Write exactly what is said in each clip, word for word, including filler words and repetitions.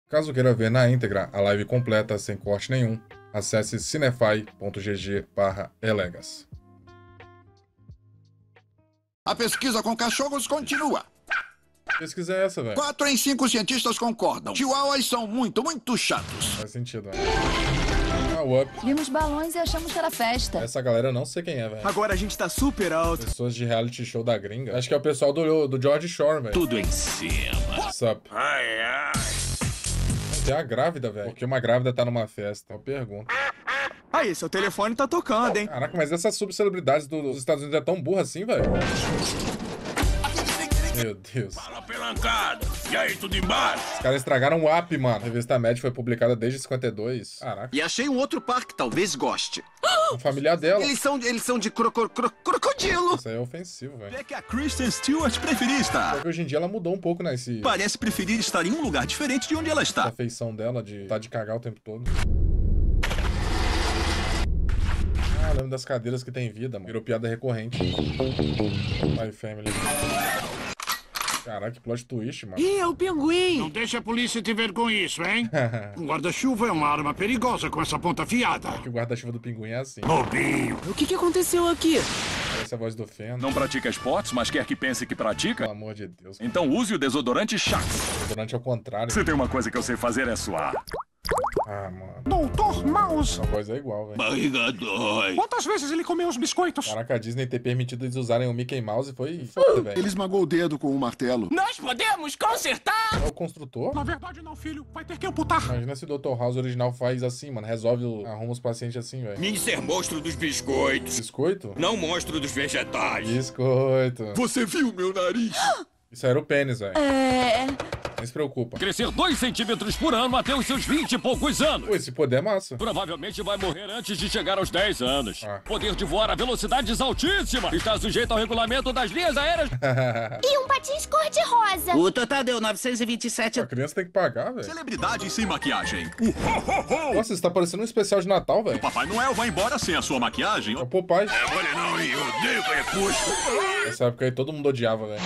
Caso queira ver na íntegra a live completa sem corte nenhum, acesse cinefy.gg barra elegas. A pesquisa com cachorros continua. Pesquisa é essa, velho? Quatro em cinco cientistas concordam. Chihuahuas são muito, muito chatos. Faz sentido, velho. Ah, o Up. Vimos balões e achamos que era festa. Essa galera eu não sei quem é, velho. Agora a gente tá super alto. Pessoas de reality show da gringa. Acho que é o pessoal do, do George Shore, velho. Tudo em cima. Sup. Ai, ai. Tem a grávida, velho. Porque uma grávida tá numa festa? Eu pergunto. Aí, seu telefone tá tocando, hein? Caraca, mas essas subcelebridades dos Estados Unidos é tão burra assim, velho? Meu Deus. Fala pelancada. E aí, tudo embaixo? Os caras estragaram o app, mano. A revista Mad foi publicada desde cinquenta e dois. Caraca. E achei um outro par que talvez goste. Um familiar dela. Eles são, eles são de croco, cro, crocodilo. Isso aí é ofensivo, velho. É que a Kristen Stewart preferia estar. Só que hoje em dia ela mudou um pouco, né? Esse... Parece preferir estar em um lugar diferente de onde ela está. Essa feição dela de tá de cagar o tempo todo. Ah, lembro das cadeiras que tem vida, mano. Virou piada recorrente. My Family. Caraca, que plot twist, mano. Ih, é o pinguim! Não deixa a polícia te ver com isso, hein? Um guarda-chuva é uma arma perigosa com essa ponta afiada. Que o guarda-chuva do pinguim é assim. Bobinho. O que que aconteceu aqui? Essa é a voz do Feno. Não pratica esportes, mas quer que pense que pratica? Pelo amor de Deus. Então use o desodorante Shax. Durante ao contrário. Se tem uma coisa que eu sei fazer é suar. Ah, mano. Doutor Mouse. A voz é igual, velho. Barriga dói. Quantas vezes ele comeu os biscoitos? Caraca, a Disney ter permitido eles usarem o Mickey Mouse foi foda, velho. Ele esmagou o dedo com um martelo. Nós podemos consertar! É o construtor? Na verdade não, filho. Vai ter que amputar. Imagina se o doutor House original faz assim, mano. Resolve, o... arruma os pacientes assim, velho. Mim ser monstro dos biscoitos. Biscoito? Não monstro dos vegetais. Biscoito. Você viu meu nariz? Isso era o pênis, velho. É... Nem se preocupa. Crescer dois centímetros por ano até os seus vinte e poucos anos. Pô, esse poder é massa. Provavelmente vai morrer antes de chegar aos dez anos. Ah. Poder de voar a velocidades altíssimas. Está sujeito ao regulamento das linhas aéreas. E um patins cor-de-rosa. O total deu novecentos e vinte e sete. A criança tem que pagar, velho. Celebridade sem maquiagem. Nossa, isso tá parecendo um especial de Natal, velho. Papai Noel vai embora sem a sua maquiagem. É o Popeye. Olha não, eu odeio crepúsculo. Nessa época aí todo mundo odiava, velho.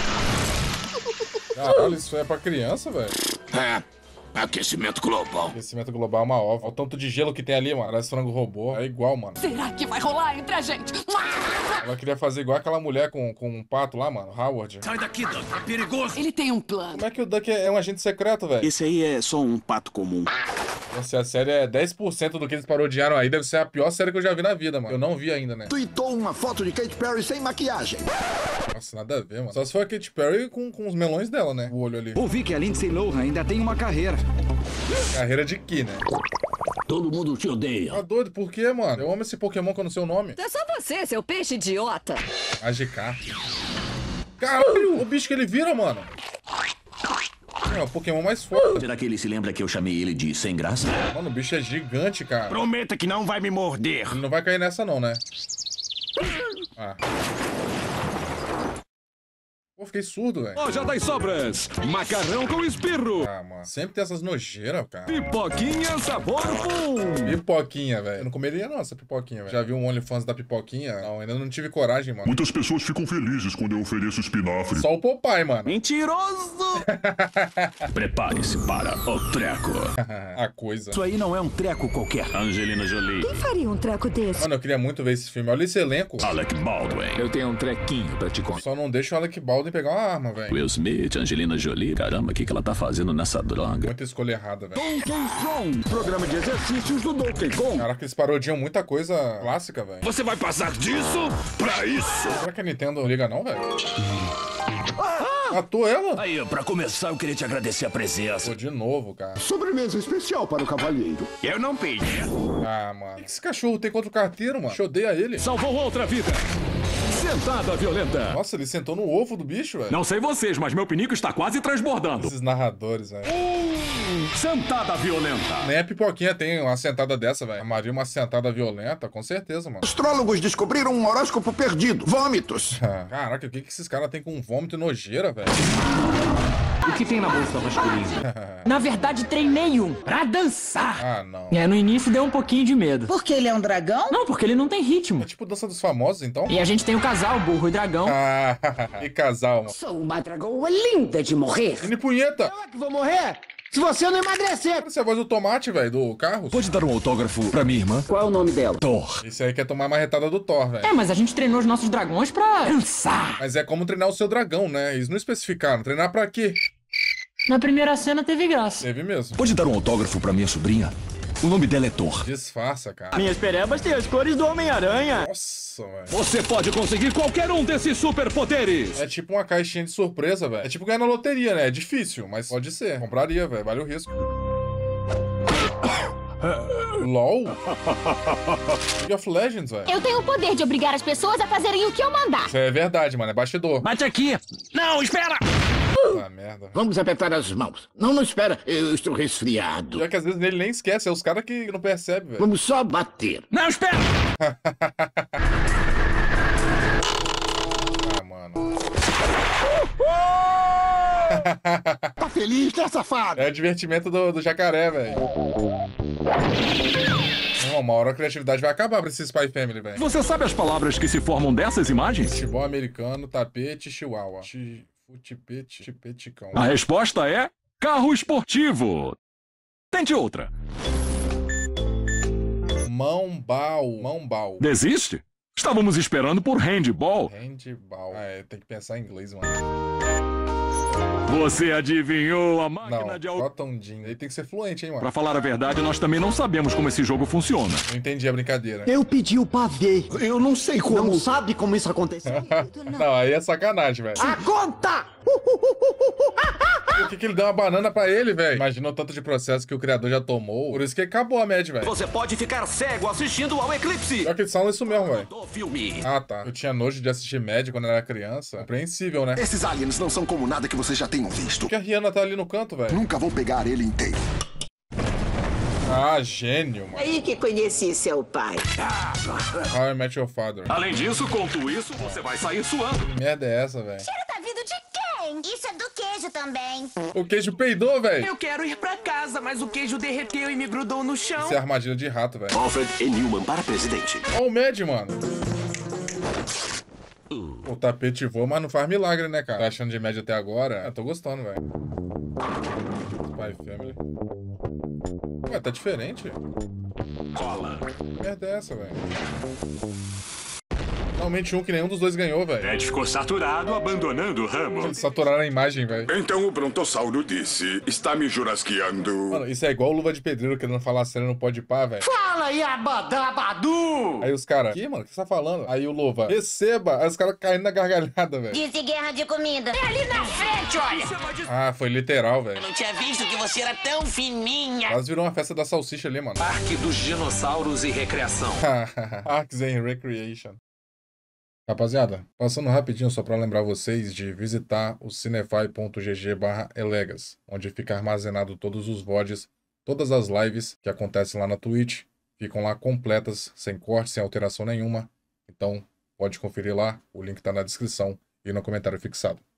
Caralho, isso é pra criança, velho. É, aquecimento global. Aquecimento global é uma ova. Olha o tanto de gelo que tem ali, mano. Parece frango robô. É igual, mano. Será que vai rolar entre a gente? Ela queria fazer igual aquela mulher com, com um pato lá, mano. Howard. Sai daqui, Duck. É perigoso. Ele tem um plano. Como é que o Duck é um agente secreto, velho? Esse aí é só um pato comum. Se a série é dez por cento do que eles parodiaram aí, deve ser a pior série que eu já vi na vida, mano. Eu não vi ainda, né? Tweetou uma foto de Katy Perry sem maquiagem. Nossa, nada a ver, mano. Só se for a Katy Perry com, com os melões dela, né? O olho ali. Ouvi que a Lindsay Lohan ainda tem uma carreira. Carreira de que, né? Todo mundo te odeia. Tá doido? Por quê, mano? Eu amo esse Pokémon que eu não sei o nome. É só você, seu peixe idiota. Magikarp. Caralho, o bicho que ele vira, mano. É o Pokémon mais forte. Será que ele se lembra que eu chamei ele de sem graça? Mano, o bicho é gigante, cara. Prometa que não vai me morder. Ele não vai cair nessa não, né? Ah. Pô, fiquei surdo, velho. Loja das Sobras. Macarrão com espirro. Ah, mano. Sempre tem essas nojeiras, cara. Pipoquinha sabor pum. Pipoquinha, velho. Eu não comeria não essa pipoquinha, velho. Já vi um OnlyFans da pipoquinha? Não, ainda não tive coragem, mano. Muitas pessoas ficam felizes quando eu ofereço espinafre. Só o Popeye, mano. Mentiroso! Prepare-se para o treco. A coisa. Isso aí não é um treco qualquer. Angelina Jolie. Quem faria um treco desse? Mano, eu queria muito ver esse filme. Olha esse elenco. Alec Baldwin. Eu tenho um trequinho pra te contar. Só não deixa o Alec Baldwin pegar uma arma, velho. Will Smith, Angelina Jolie. Caramba, o que, que ela tá fazendo nessa droga? Muita escolha errada, velho. Donkey Kong. Programa de exercícios do Donkey Kong. Caraca, eles parodiam muita coisa clássica, velho. Você vai passar disso pra isso. Será que a Nintendo não liga não, velho? Matou ela? Aí, pra começar, eu queria te agradecer a presença. Pô, de novo, cara. Sobremesa especial para o cavalheiro. Eu não pedi. Ah, mano. O que esse cachorro tem contra o carteiro, mano? Eu odeio ele. Salvou outra vida. Sentada violenta. Nossa, ele sentou no ovo do bicho, velho. Não sei vocês, mas meu pinico está quase transbordando. Esses narradores, velho. Sentada violenta. Nem a pipoquinha tem uma sentada dessa, velho. A Maria uma sentada violenta, com certeza, mano. Astrólogos descobriram um horóscopo perdido. Vômitos. Caraca, o que, que esses caras têm com vômito e nojeira, velho? O que tem na bolsa masculina? Na verdade, treinei um pra dançar. Ah, não. É, no início deu um pouquinho de medo. Porque ele é um dragão? Não, porque ele não tem ritmo. É tipo dança dos famosos, então? E a gente tem o casal, burro e dragão. Ah, que casal, mano. Sou uma dragoa linda de morrer. Mini punheta. Eu que vou morrer? Se você não emagrecer. Parece a voz do Tomate, velho, do carro. Pode dar um autógrafo pra minha irmã? Qual é o nome dela? Thor. Esse aí quer tomar a marretada do Thor, velho. É, mas a gente treinou os nossos dragões pra cansar. Mas é como treinar o seu dragão, né? Eles não especificaram. Treinar pra quê? Na primeira cena teve graça. Teve mesmo. Pode dar um autógrafo pra minha sobrinha? O nome dela é Thor. Disfarça, cara. Minhas perebas têm as cores do Homem-Aranha. Nossa, velho. Você pode conseguir qualquer um desses superpoderes. É tipo uma caixinha de surpresa, velho. É tipo ganhar na loteria, né? É difícil, mas pode ser. Compraria, velho. Vale o risco. LOL? League of Legends, velho. Eu tenho o poder de obrigar as pessoas a fazerem o que eu mandar. Isso é verdade, mano. É bastidor. Bate aqui. Não, espera. Ah, merda. Vamos apertar as mãos. Não, não espera. Eu estou resfriado. Já que às vezes ele nem esquece. É os caras que não percebem, velho. Vamos só bater. Não, espera. Ah, mano. Tá feliz, né, safado? É o divertimento do, do jacaré, velho. Não, uma hora a criatividade vai acabar pra esse Spy Family, velho. Você sabe as palavras que se formam dessas imagens? Futebol americano, tapete, chihuahua. Chi... Futipete, chipeticão. A resposta é carro esportivo. Tente outra. Mãobal, mãobal. Desiste? Estávamos esperando por handball. Handball. Ah, é, tem que pensar em inglês, mano. Você adivinhou a máquina Não, de... Cotton Jean. Ele tem que ser fluente, hein, mano. Pra falar a verdade, nós também não sabemos como esse jogo funciona. Não entendi a brincadeira. Eu pedi o pavê. Eu não sei como. Não sabe como isso aconteceu? Não, aí é sacanagem, velho. A conta! Por que, que ele deu uma banana pra ele, velho? Imagina o tanto de processo que o criador já tomou. Por isso que acabou a média, velho. Você pode ficar cego assistindo ao eclipse. Pior que eles falam isso mesmo, velho. Do filme. Ah, tá. Eu tinha nojo de assistir média quando era criança. Compreensível, né? Esses aliens não são como nada que vocês já tenham visto. Por que a Rihanna tá ali no canto, velho? Nunca vou pegar ele inteiro. Ah, gênio, mano. Aí que conheci seu pai. How I Met Your Father. Além disso, com tudo isso, você vai sair suando. Que merda é essa, velho? Cheiro tá vindo de quem? Isso é do queijo também. O queijo peidou, velho. Eu quero ir pra casa, mas o queijo derreteu e me grudou no chão. Isso é armadilha de rato, velho. Alfred E. Newman para presidente. Ó o Mad, mano. O tapete voa, mas não faz milagre, né, cara? Tá achando de média até agora? Eu tô gostando, velho. Spy Family. Ué, tá diferente. Cola. Que merda é essa, velho? Finalmente um que nenhum dos dois ganhou, velho. Ted ficou saturado, abandonando o ramo. Eles saturaram a imagem, velho. Então o brontossauro disse, está me jurasqueando. Mano, isso é igual Luva de Pedreiro querendo falar sério no Pode Pá, velho. Fala aí, abadabadu! Aí os caras, que, mano, o que você tá falando? Aí o Luva, receba! Aí os caras caindo na gargalhada, velho. Disse guerra de comida. É ali na frente, olha. Ah, foi literal, velho. Eu não tinha visto que você era tão fininha. Quase virou uma festa da salsicha ali, mano. Parque dos Dinossauros e Recreação. Parks and Recreation. Rapaziada, passando rapidinho só para lembrar vocês de visitar o cinefy ponto g g barra elegas, onde fica armazenado todos os V O Ds, todas as lives que acontecem lá na Twitch, ficam lá completas, sem corte, sem alteração nenhuma. Então, pode conferir lá, o link tá na descrição e no comentário fixado.